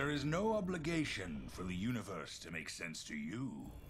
There is no obligation for the universe to make sense to you.